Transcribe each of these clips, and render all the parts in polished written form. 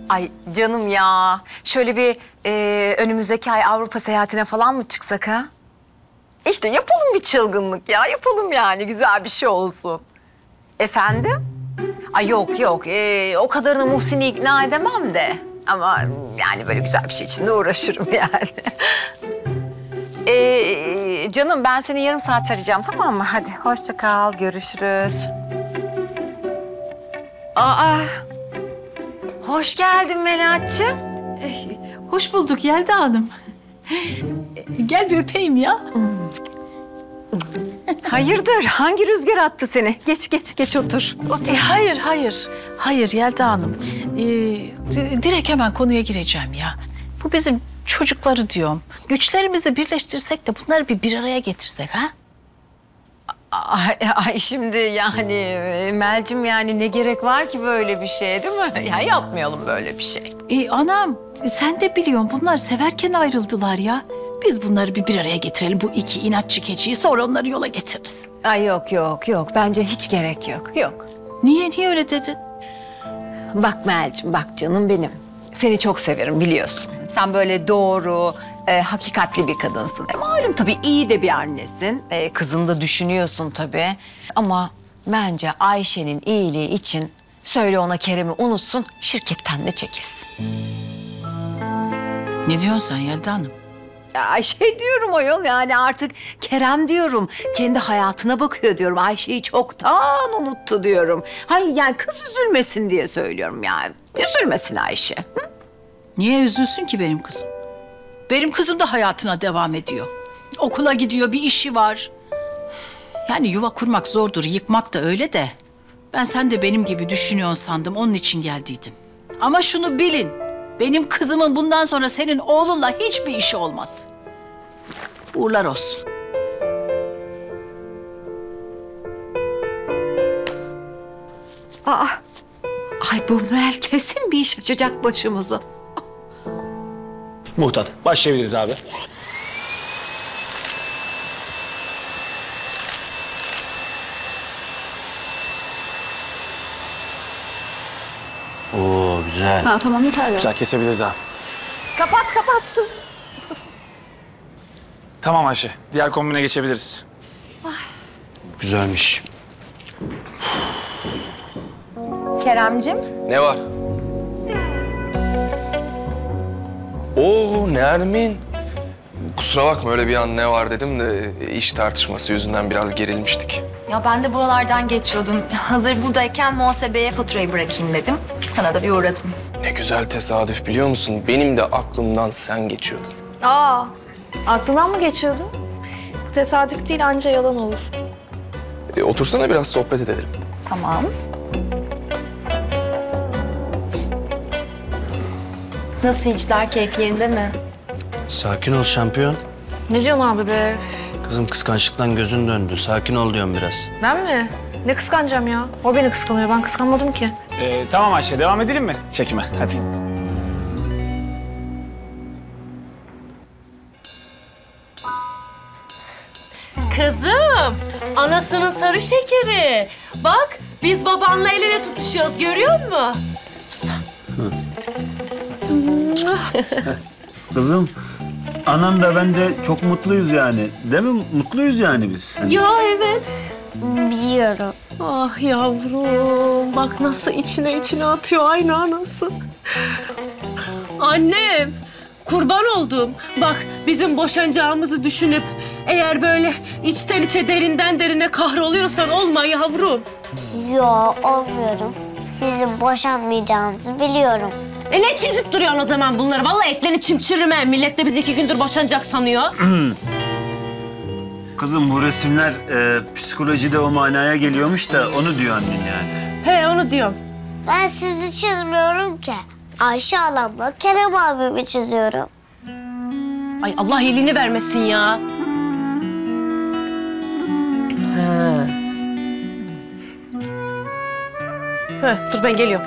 Ay canım ya. Şöyle bir önümüzdeki ay Avrupa seyahatine falan mı çıksak ha? İşte yapalım bir çılgınlık ya. Yapalım yani. Güzel bir şey olsun. Efendim? Ay yok yok. O kadarını Muhsin'i ikna edemem de. Ama yani böyle güzel bir şey için de uğraşırım yani. Canım ben seni yarım saat arayacağım, tamam mı? Hadi hoşça kal. Görüşürüz. Aa. Hoş geldin Melahat'cığım. Hoş bulduk Yelda Hanım. Gel bir öpeyim ya. Hayırdır? Hangi rüzgar attı seni? Geç otur. Otur. Hayır Yelda Hanım. Direkt hemen konuya gireceğim ya. Bu bizim çocukları diyorum. Güçlerimizi birleştirsek de bunları bir araya getirsek ha? Ay şimdi yani Melcim yani ne gerek var ki böyle bir şeye değil mi? Ya yapmayalım böyle bir şey. Anam sen de biliyorsun bunlar severken ayrıldılar ya. Biz bunları bir araya getirelim bu iki inatçı keçiyi, sonra onları yola getiririz. Ay yok bence hiç gerek yok. Niye öyle dedin? Bak Melcim bak canım benim. Seni çok severim biliyorsun. Sen böyle doğru, hakikatli bir kadınsın. Malum tabii iyi de bir annesin. Kızını da düşünüyorsun tabii. Ama bence Ayşe'nin iyiliği için söyle ona Kerem'i unutsun, şirketten de çekilsin. Ne diyorsun sen Yelda Hanım? Ya şey diyorum ayol yani artık Kerem diyorum. Kendi hayatına bakıyor diyorum. Ayşe'yi çoktan unuttu diyorum. Hayır yani kız üzülmesin diye söylüyorum yani. Üzülmesin Ayşe. Hı? Niye üzülsün ki benim kızım? Benim kızım da hayatına devam ediyor. Okula gidiyor, bir işi var. Yani yuva kurmak zordur, yıkmak da öyle de. Ben sen de benim gibi düşünüyorsun sandım, onun için geldiydim. Ama şunu bilin, benim kızımın bundan sonra senin oğlunla hiçbir işi olmaz. Uğurlar olsun. Ay bu Mel kesin bir iş açacak başımıza. Muhtat, başlayabiliriz abi. Oo güzel. Ha, tamam yeter ya. Güzel, kesebiliriz abi. Kapat. Tamam Ayşe, diğer kombine geçebiliriz. Güzelmiş. Keremcim. Ne var? Oo Nermin. Kusura bakma öyle bir an ne var dedim de iş tartışması yüzünden biraz gerilmiştik. Ya ben de buralardan geçiyordum. Hazır buradayken muhasebeye faturayı bırakayım dedim. Sana da bir uğradım. Ne güzel tesadüf biliyor musun? Benim de aklımdan sen geçiyordun. Aa, aklından mı geçiyordu? Bu tesadüf değil, anca yalan olur. Otursana biraz sohbet edelim. Tamam. Nasıl işler, keyif yerinde mi? Sakin ol şampiyon. Ne diyorsun abi be? Kızım kıskançlıktan gözün döndü. Sakin ol diyorum biraz. Ben mi? Ne kıskanacağım ya? O beni kıskanıyor, ben kıskanmadım ki. Tamam Ayşe, devam edelim mi çekime? Hadi. Kızım, anasının sarı şekeri. Bak, biz babanla el ele tutuşuyoruz, görüyor musun? Kızım, anam da ben de çok mutluyuz yani. Değil mi? Mutluyuz yani biz. Ya evet. Biliyorum. Ah yavrum, bak nasıl içine atıyor aynı anası. Annem, kurban oldum. Bak bizim boşanacağımızı düşünüp eğer böyle içten içe derinden derine kahroluyorsan olma yavrum. Yo, olmuyorum. Sizin boşanmayacağınızı biliyorum. Ne çizip duruyorsun o zaman bunları? Vallahi etlerini çimçirme. Millet de biz 2 gündür boşanacak sanıyor. Kızım bu resimler psikolojide o manaya geliyormuş da onu diyor annen yani. He onu diyorum. Ben sizi çizmiyorum ki. Ayşe halamla Kerem abimi çiziyorum. Ay Allah iyiliğini vermesin ya. Dur ben geliyorum.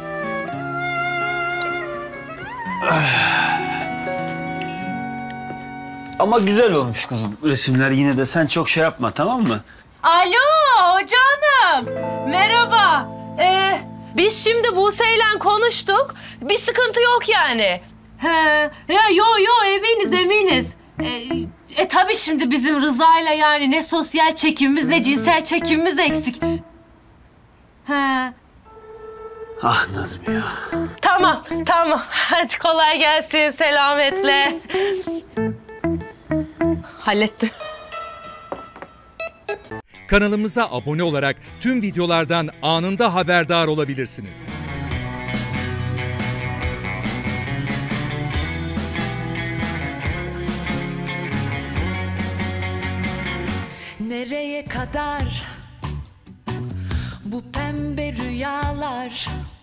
Ama güzel olmuş kızım. Resimler yine de sen çok şey yapma, tamam mı? Alo hoca hanım. Merhaba. Biz şimdi Buse'yle konuştuk. Bir sıkıntı yok yani. He, ya yo eminiz. Tabii şimdi bizim Rıza'yla yani ne sosyal çekimimiz ne cinsel çekimimiz eksik. He. Ah Nazmi ya. Tamam. Hadi kolay gelsin, selametle. Hallettim. Kanalımıza abone olarak tüm videolardan anında haberdar olabilirsiniz. Nereye kadar bu pembe rüyalar?